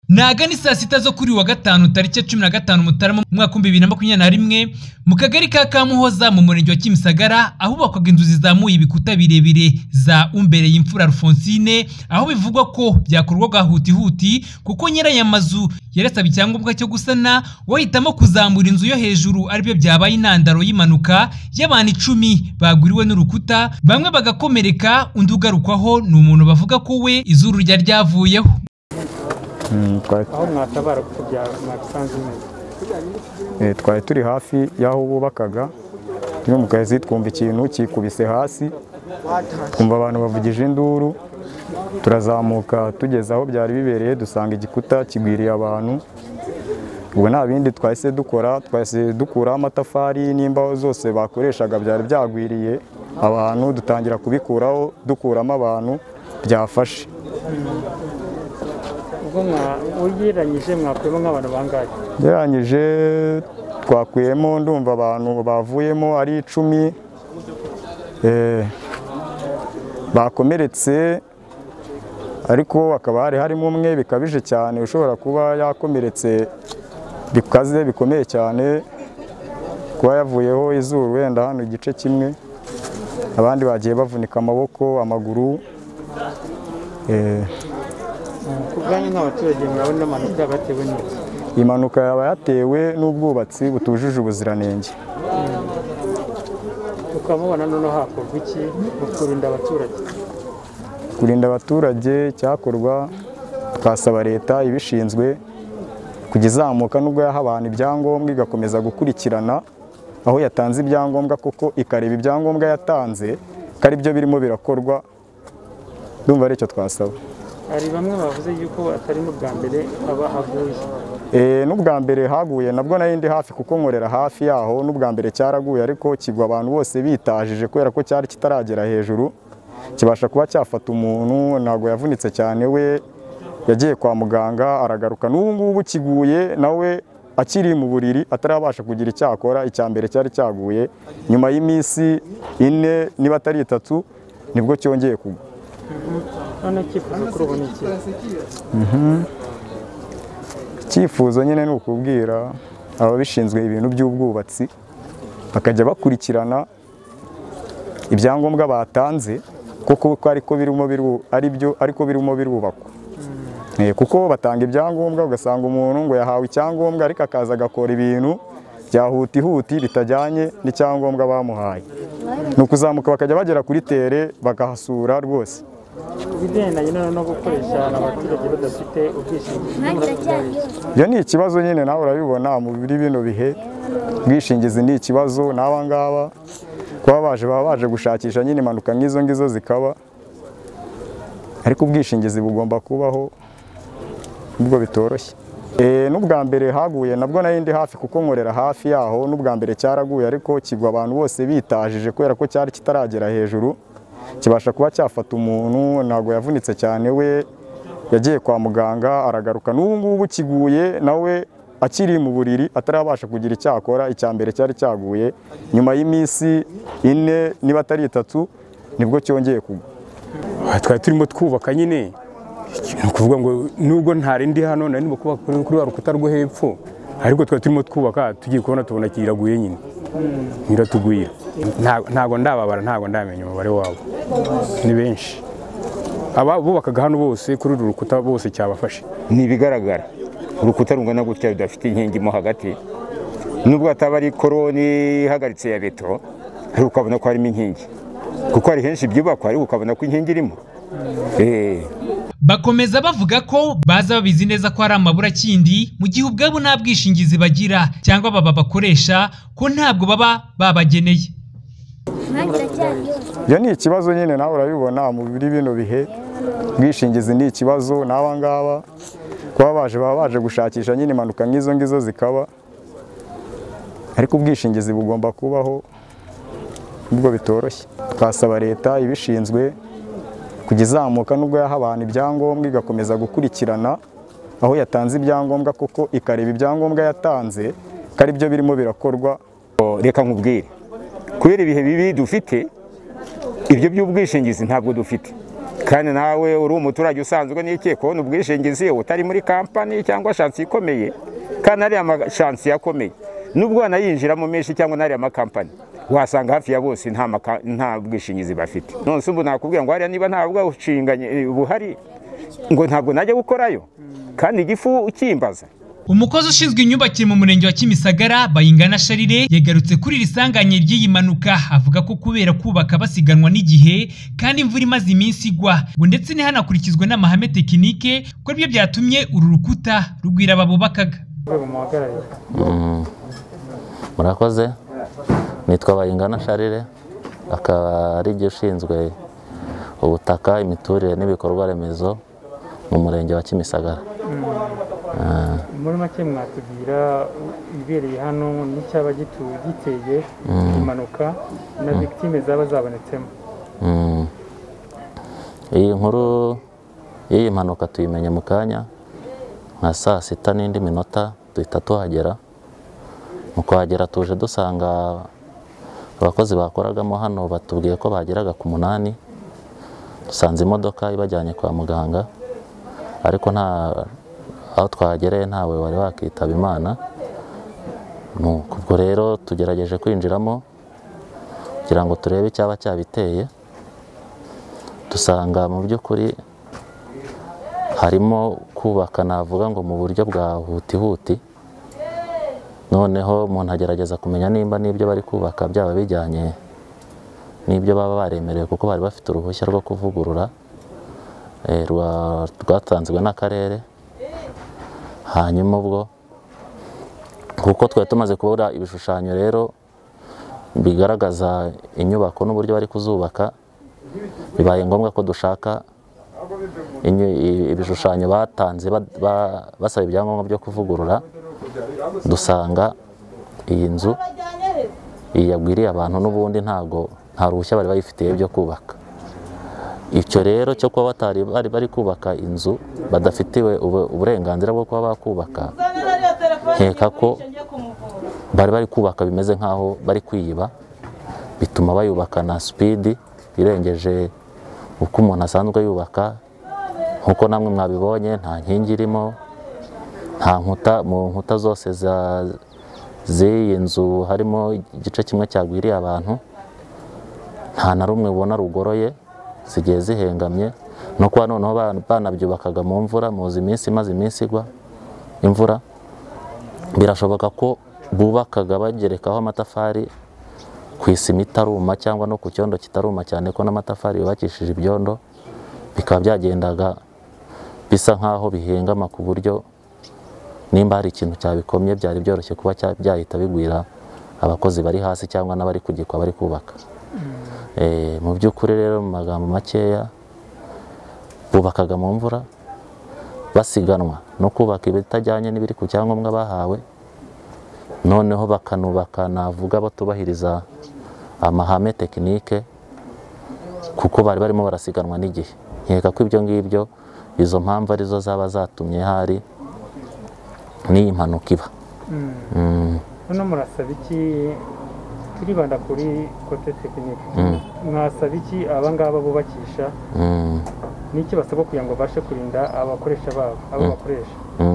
Naga ni saa sita zo kuri wa gatanu tariki 15 Mutarama mwaka 2021 mu kagari ka Kamuhoza mu murenge wa Kimisagara aho bakwaga inzu zizamuye ibikuta birebire za Umbereye Imfura Alphonsine, aho bivugwa ko byakorwaga huti kuko nyirayo amazu yarasabye icyangombwa cyo gusana, wahitamo kuzamura inzu yo hejuru aribyo byabaye intandaro y'impanuka y'abantu 10 baguriwe n'urukuta, bamwe bagakomereka, undi ugarukwaho ni umuntu bavuga ko we izuru rya ryavuyeho. aho mwatabara kujya mwasanze neza. Twari turi hafi y'aho bubakaga, turi mu kazi twumva ikintu kikubise hasi, twumva abantu bavugije induru, turazamuka tugeze aho byari bibereye dusanga igikuta kigwiriye abantu. Ubwo nta bindi twahise dukura amatafari n'imbaho zose bakoreshaga byari byagwiriye abantu, dutangira kubikuraho dukuramo abantu byafashe. Ugereranyije mwakuyemo nk'abantu bangahe? Ugereranyije twakuyemo ndumva abantu bavuyemo ari 10 bakomeretse, ariko akaba harimo umwe bikabije cyane ushobora kuba yakomeretse bikaze bikomeye cyane, kuba yavuyeho izuru wenda hano igice kimwe, abandi bagiye bavunika amaboko amaguru. Kubwanyu nk'abaturage murabona amanuka yabatewe n'iki? Impanuka yaba yatewe n'ubwubatsi butujuje ubuziranenge. Ukamubona noneho hakorwa iki mu kurinda abaturage? Kurinda abaturage cyakorwa, twasaba leta ibishinzwe kugizamuka nubwo yaha abantu ibyangombwa igakomeza gukurikirana aho yatanze ibyangombwa, kuko ikareba ibyangombwa yatanze ko ari byo birimo birakorwa. Ndumva ari cyo twasaba. Hari bamwe bavuze yuko atari n'ubwa mbere aba haguye. N'ubwa mbere haguye nabwo narindi hafi kuko nkorera hafi yaho, n'ubwa mbere cyaraguye ariko kigwa abantu bose bitajije kubera ko cyari kitaragera hejuru, kibasha kuba cyafata umuntu. Ntabwo yavunitse cyane, we yagiye kwa muganga aragaruka, n'ubu ngubu kiguye nawe akiri mu buriri atarabasha kugira icyakora. Icya mbere cyari cyaguye, nyuma y'iminsi 4 niba atari 3 nibwo cyongeye kugwa. None cyifuzo kuri ubu ni iki? Icyifuzo nyine ni ukubwira ababishinzwe ibintu by'ubwubatsi bakajya bakurikirana ibyangombwa batanze, kuko ariko birimo birubakwa. Kuko batanga ibyangombwa ugasanga umuntu ngo yahawe icyangombwa ariko akaza agakora ibintu bya huti bitajyanye n'icyangombwa bamuhaye. Ni ukuzamuka bakajya bagera kuri tere bakahasura rwose. Ibigendanye no gukoresha abaturage badafite ubwishingizi, iyo ni ikibazo nyine nawe urabibona muri bino bihe. Ubwishingizi ni ikibazo, n'aba ngaba kuba baje gushakisha nyine impanuka nk'izo ngizo zikaba, ariko ubwishingizi bugomba kubaho nubwo bitoroshye. N'ubwa mbere haguye nabwo narindi hafi kuko nkorera hafi yaho, n'ubwa mbere cyaraguye ariko kigwa abantu bose bitajije kubera ko cyari kitaragera hejuru, kibasha kuba cyafata umuntu. Ntabwo yavunitse cyane, we yagiye kwa muganga aragaruka, n'ubu ngubu kiguye nawe akiri mu buriri atarabasha kugira icyakora. Icya mbere cyari cyaguye, nyuma y'iminsi 4 niba atari 3 nibwo cyongeye kugwa. Twari turimo twubaka nyine, ni ukuvuga ngo nubwo ntarindi hano nari ndimo kubaka kuri wa rukuta rwo hepfo, ariko twari turimo twubaka tugiye kubona tubona kiraguye nyine, biratugwira. Ntabwo ndababara, ntabwo ndamenya umubare wabo, ni benshi. Aba bubakaga hano bose kuri uru rukuta bose cyabafashe. Nibigaragara urukuta rungana gutya rudafite inkingi mo hagati, nubwo ataba ari koroni ihagaritse ya beto, ariko ukabona ko harimo inkingi, kuko hari henshi byubakwa ariko ukabona ko inkingi irimo. Bakomeza bavuga ko baza babizi neza ko hari amaburakindi mu gihe ubwabo nta bwishingizi bagira cyangwa baba bakoresha, ko ntabwo baba babageneye. Iyo ni ikibazo nyine nawe urabibona muri bino bihe. Ubwishingizi ni ikibazo, n'aba ngaba kuba baje gushakisha nyine impanuka nk'izo ngizo zikaba, ariko ubwishingizi bugomba kubaho nubwo bitoroshye. Twasaba leta ibishinzwe kugizamuka nubwo yaha abantu ibyangombwa igakomeza gukurikirana aho yatanze ibyangombwa, kuko ikareba ibyangombwa yatanze ko ari byo birimo birakorwa. Reka nkubwire, kubera ibihe bibi dufite, ibyo by'ubwishingizi ntabwo dufite. kandi nawe uri umuturage usanzwe n'iki kubona ubwishingizi utari muri kampani cyangwa shansi ikomeye, kandi ariya amashansi akomeye nubwo wanayinjiramo menshi cyangwa n'ariya amakampani wasanga hafi ya bose nta bwishingizi bafite. None se ubu nakubwira ngo hariya niba nta bwishinganye buhari ngo ntabwo najya gukorayo kandi igifu ukimbaza. Umukozi ushinzwe imyubakire mu murenge wa Kimisagara Bayingana Charire yagarutse kuri iri sanganya ry'iyi manuka, avuga ko kubera kubaka basiganwa n'igihe kandi imvura imaze iminsi igwa ngo ndetse ntihanakurikizwe n'amahame tekinike ko byo byatumye uru rukuta rugwira ababubakaga. Murakoze, nitwa Bayingana Charire, akaba ari igihe ushinzwe ubutaka, imiturire n'ibikorwa remezo mu murenge wa Kimisagara. Muri make mwatubwira ibereye hano n'icyaba giteye impanuka na victime zaba zabonetsemo. Iyi nkuru y'iyi mpanuka tuyimenye mu kanya nka 6:00 n'indi minota duhita tuhagera. Mu kuhagera tuje dusanga abakozi bakoragamo hano batubwiye ko bageraga ku 8. Dusanze imodoka ibajyanye kwa muganga, ariko aho twagereye ntawe wari wakitaba Imana. Ubwo rero tugerageje kwinjiramo kugira ngo turebe icyaba cyabiteye, dusanga mu by'ukuri harimo kubaka navuga ngo mu buryo bwa huti. Noneho umuntu agerageza kumenya nimba n'ibyo bari kubaka byaba bijyanye n'ibyo baba baremerewe, kuko bari bafite uruhushya rwo kuvugurura rwatanzwe n'akarere. Hanyuma ubwo kuko twari tumaze kubura ibishushanyo rero bigaragaza inyubako n'uburyo bari kuzubaka, bibaye ngombwa ko dushaka ibishushanyo batanze basaba ibyangombwa byo kuvugurura. Dusanga iyi nzu yagwiriye abantu n'ubundi nta ruhushya bari bayifitiye byo kubaka. Icyo rero cyo kuba bari kubaka inzu badafitiwe uburenganzira bwo kuba bakubaka, nkeka ko bari kubaka bimeze nk'aho bari kwiyiba, bituma bayubakana speed irengeje uko umuntu asanzwe yubaka. Nkuko namwe mwabibonye, nta nkingi irimo, nta nkuta, mu nkuta zose z'iyi nzu harimo igice kimwe cyagwiriye abantu, nta na rumwe ubona rugoroye, zigiye zihengamye. No kuba noneho banabyubakaga mu mvura, muzi iminsi imaze iminsi igwa imvura, birashoboka ko bubakaga bagerekaho amatafari ku isima itaruma cyangwa no ku cyondo kitaruma cyane, ko n'amatafari yubakishije ibyondo bikaba byagendaga bisa nk'aho bihengama, ku buryo nimba hari ikintu cyabikomye byari byoroshye kuba byahita bigwira abakozi bari hasi cyangwa n'abari kugikwa bari kubaka. Mu by'ukuri rero mu magambo makeya, bubakaga mu mvura basiganwa no kubaka ibitajyanye n'ibiri ku cyangombwa bahawe, noneho bakanubaka navuga batubahiriza amahame tekinike, kuko bari barimo barasiganwa n'igihe. Nkeka ko ibyo ngibyo, izo mpamvu arizo zaba zatumye hari n'iyi mpanuka iba. Hano murasaba iki? Turibanda kuri kote tekinike, mwasaba iki abangaba bubakisha? Niki basabwa kugira ngo bashe kurinda abakoresha babo, abo bakoresha?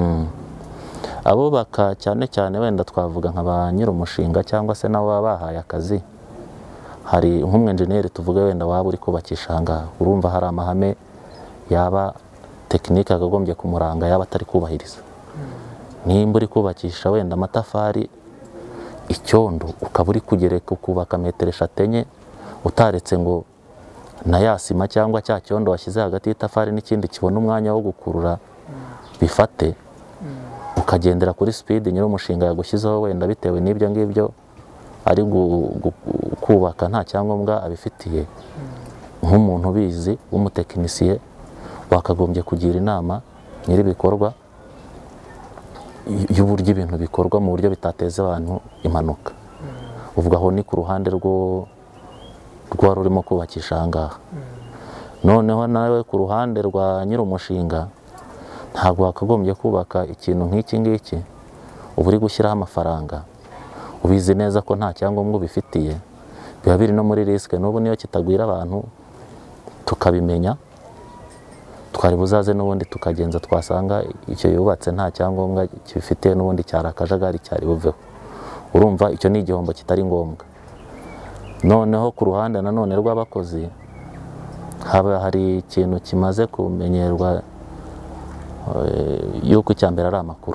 Abubaka cyane cyane wenda twavuga nka ba nyir'umushinga cyangwa se nabo baba bahaye akazi. Hari nk'umwenjeniyeri tuvuga wenda waba uri kubakisha ahangaha, urumva hari amahame yaba tekinike akagombye kumuranga yaba atari kubahiriza. Nimba uri kubakisha wenda amatafari, icyondo ukaba uri kugereka ukubaka 3 enye, utaretse ngo na yasima cyangwa cya cyondo washyize hagati y'itafari n'ikindi kibona umwanya wo gukurura bifate, ukagendera kuri speed nyir'umushinga yagushyizeho, wenda bitewe n'ibyo ngibyo ari kubaka nta cyangombwa abifitiye. Nk'umuntu ubizi w'umutekinisiye, wakagombye kugira inama nyir'ibikorwa y'uburyo ibintu bikorwa mu buryo bitateza abantu impanuka. Uvuga aho ni ku ruhande rwari urimo kubakisha ahangaha. Noneho nawe ku ruhande rwa nyir'umushinga, ntabwo wakagombye kubaka ikintu nk'iki ngiki uba uri gushyiraho amafaranga, ubizi neza ko nta cyangombwa ubifitiye, biba biri no muri risike. N'ubu niyo kitagwira abantu tukabimenya, twari buzaze n'ubundi tukagenza twasanga icyo yubatse nta cyangombwa kibifite n'ubundi cyari akajagari cyari buveho. Urumva icyo ni igihombo kitari ngombwa. Noneho ku ruhande nanone rw'abakozi hari ikintu kimaze kumenyerwa yuko icyambere ari amakuru.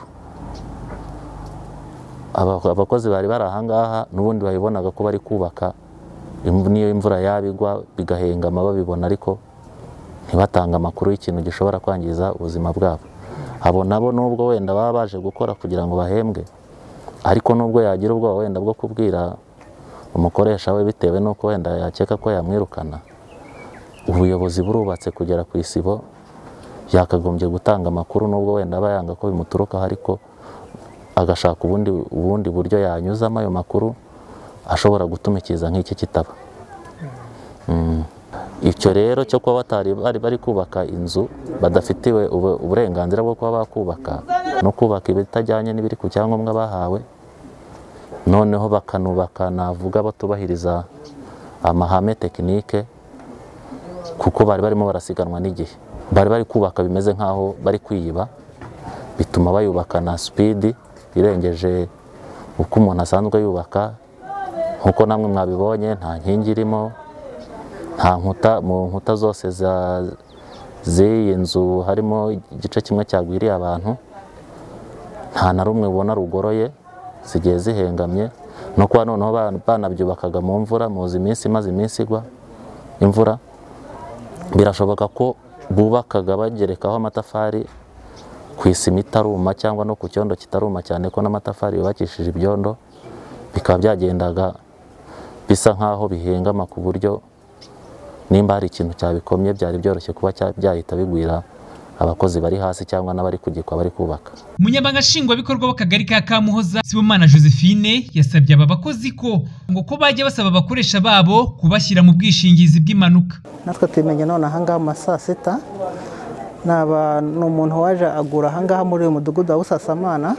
Abakozi bari bari ahangaha n'ubundi bayibonaga ko bari kubaka, niyo imvura yabigwa bigahengama babibona, ariko ntibatanga amakuru y'ikintu gishobora kwangiza ubuzima bwabo. Abo nabo nubwo wenda baba baje gukora kugira ngo bahembwe, ariko nubwo yagira ubwoba wenda bwo kubwira umukoresha we bitewe n'uko wenda yakeka ko yamwirukana, ubuyobozi burubatse kugera ku isibo yakagombye gutanga amakuru, nubwo wenda aba yanga ko bimuturukaho, ariko agashaka ubundi buryo yanyuzamo ayo makuru ashobora gutuma ikiza nk'iki kitaba. Icyo rero cyo kuba bari kubaka inzu badafitiwe uburenganzira bwo kuba bakubaka no kubaka ibitajyanye n'ibiri ku cyangombwa bahawe, noneho bakanubaka navuga batubahiriza amahame tekinike, kuko bari barimo barasiganwa n'igihe. Bari bari kubaka bimeze nk'aho bari kwiyiba, bituma bayubakana speed irengeje uko umuntu asanzwe yubaka. Nkuko namwe mwabibonye, nta nkingi irimo, nta nkuta, mu nkuta zose z'iyi nzu harimo igice kimwe cyagwiriye abantu, nta na rumwe ubona rugoroye, zigiye zihengamye. No kuba noneho banabyubakaga mu mvura, muzi iminsi imaze iminsi igwa imvura, birashoboka ko bubakaga bagerekaho amatafari ku isima itaruma cyangwa no ku cyondo kitaruma cyane, ko n'amatafari yubakishije ibyondo bikaba byagendaga bisa nk'aho bihengama, ku buryo nimba hari ikintu cyabikomye byari byoroshye kuba byahita bigwira abakozi bari hasi cyangwa n'abari kugikwa bari kubaka. Umunyamabanga nshingwabikorwa w'akagari ka Kamuhoza Sibomana Josephine yasabye aba bakozi ko bajya basaba abakoresha babo kubashyira mu bwishingizi bw'impanuka. Natwe tumenye none ahangaha mu saa sita ni umuntu waje agura ahangaha muri uyu mudugudu wa Busasamana,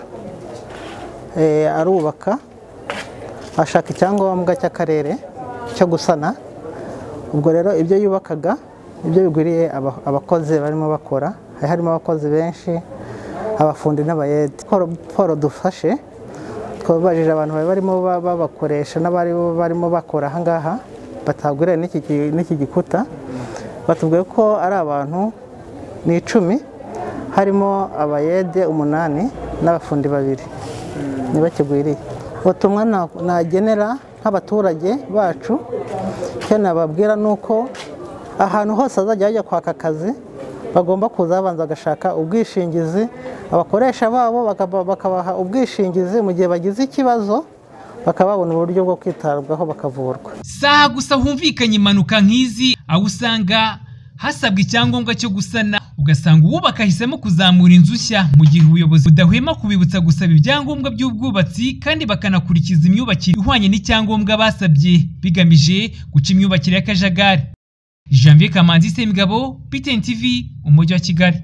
arubaka ashaka icyangombwa cy'akarere cyo gusana. Ubwo rero ibyo yubakaga ibyo bigwiriye abakozi barimo bakora, harimo abakozi benshi, abafundi n'abayede. Paul dufashe twabajije abantu barimo babakoresha n'abari barimo bakora ahangaha batagwiriye n'iki gikuta, batubwiye ko ari abantu ni 10, harimo abayede 8 n'abafundi 2 ntibakigwiriye. Ubutumwa nagenera nk'abaturage bacu, icyo nababwira ni uko ahantu hose azajya bajya kwaka akazi bagomba kuza babanza bagashaka ubwishingizi, abakoresha babo bakabaha ubwishingizi mu gihe bagize ikibazo, bakababona uburyo bwo kwitabwaho bakavurwa. Saha gusa humvikanye impanuka nk'izi, aho usanga hasabwa icyangombwa cyo gusana, ugasanga uwubaka ahisemo kuzamura inzu nshya, mu gihe ubuyobozi budahwema kubibutsa gusaba ibyangombwa by'ubwubatsi kandi bakanakurikiza imyubakire ihwanye n'icyangombwa basabye, bigamije guca imyubakire y'akajagari. Janvier Kamanzi Semigabo, PTN TV, Umujyi wa Kigali.